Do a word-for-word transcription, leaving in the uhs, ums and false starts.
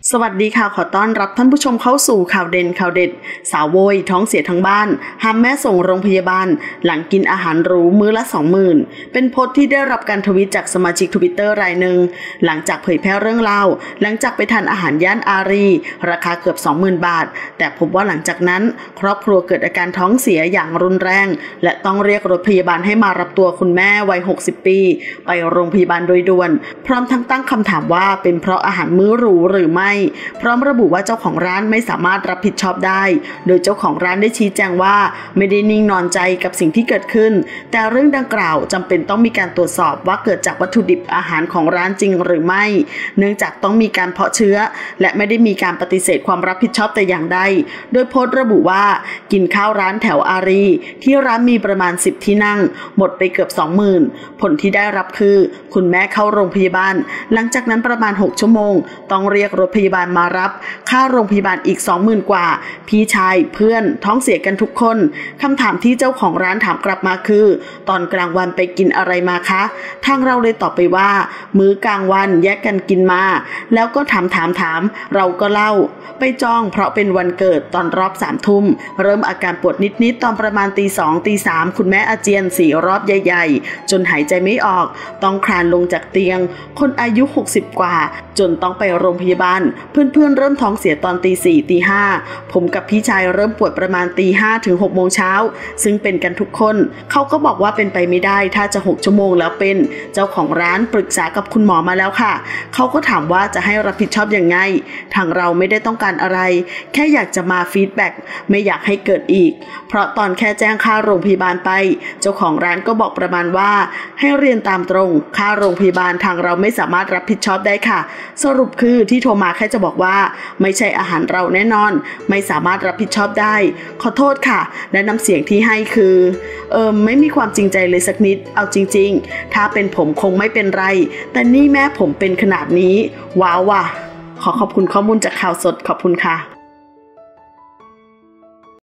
สวัสดีค่ะขอต้อนรับท่านผู้ชมเข้าสู่ข่าวเด่นข่าวเด็ดสาวโวยท้องเสียทั้งบ้านห้ามแม่ส่งโรงพยาบาลหลังกินอาหารหรูมื้อละ สองหมื่น เป็นโพสต์ที่ได้รับการทวีตจากสมาชิก Twitter รายหนึ่งหลังจากเผยแพร่เรื่องราวหลังจากไปทานอาหารย่านอารีราคาเกือบ สองหมื่น บาทแต่พบว่าหลังจากนั้นครอบครัวเกิดอาการท้องเสียอย่างรุนแรงและต้องเรียกรถพยาบาลให้มารับตัวคุณแม่วัย หกสิบ ปีไปโรงพยาบาลโดยด่วนพร้อมทั้งตั้งคำถามว่าเป็นเพราะอาหารมื้อหรูหรือไม่พร้อมระบุว่าเจ้าของร้านไม่สามารถรับผิดชอบได้โดยเจ้าของร้านได้ชี้แจงว่าไม่ได้นิ่งนอนใจกับสิ่งที่เกิดขึ้นแต่เรื่องดังกล่าวจำเป็นต้องมีการตรวจสอบว่าเกิดจากวัตถุดิบอาหารของร้านจริงหรือไม่เนื่องจากต้องมีการเพาะเชื้อและไม่ได้มีการปฏิเสธความรับผิดชอบแต่อย่างใดโดยโพสต์ระบุว่ากินข้าวร้านแถวอารีที่ร้านมีประมาณสิบที่นั่งหมดไปเกือบ สองหมื่น ผลที่ได้รับคือคุณแม่เข้าโรงพยาบาลหลังจากนั้นประมาณหกชั่วโมงต้องเรียกรถพยาบาลมารับค่าโรงพยาบาลอีก สองหมื่น กว่าพี่ชายเพื่อนท้องเสียกันทุกคนคำถามที่เจ้าของร้านถามกลับมาคือตอนกลางวันไปกินอะไรมาคะทางเราเลยตอบไปว่ามื้อกลางวันแยกกันกินมาแล้วก็ถามถามถามเราก็เล่าไปจองเพราะเป็นวันเกิดตอนรอบสามทุ่มเริ่มอาการปวดนิดๆตอนประมาณตีสองตีสามคุณแม่อาเจียนสี่รอบใหญ่ๆจนหายใจไม่ออกต้องคลานลงจากเตียงคนอายุหกสิบกว่าจนต้องไปโรงพยาบาลเพื่อนๆเริ่มท้องเสียตอนตีสี่ตีห้าผมกับพี่ชายเริ่มปวดประมาณตีห้าถึงหกโมงเช้าซึ่งเป็นกันทุกคนเขาก็บอกว่าเป็นไปไม่ได้ถ้าจะหกชั่วโมงแล้วเป็นเจ้าของร้านปรึกษากับคุณหมอมาแล้วค่ะเขาก็ถามว่าจะให้รับผิดชอบยังไงทางเราไม่ได้ต้องการอะไรแค่อยากจะมาฟีดแบ็กไม่อยากให้เกิดอีกเพราะตอนแค่แจ้งค่าโรงพยาบาลไปเจ้าของร้านก็บอกประมาณว่าให้เรียนตามตรงค่าโรงพยาบาลทางเราไม่สามารถรับผิดชอบได้ค่ะสรุปคือที่โทรมาแค่จะบอกว่าไม่ใช่อาหารเราแน่นอนไม่สามารถรับผิดชอบได้ขอโทษค่ะและน้ำเสียงที่ให้คือเออไม่มีความจริงใจเลยสักนิดเอาจริงๆถ้าเป็นผมคงไม่เป็นไรแต่นี่แม่ผมเป็นขนาดนี้ว้าวว่ะขอขอบคุณข้อมูลจากข่าวสดขอบคุณค่ะ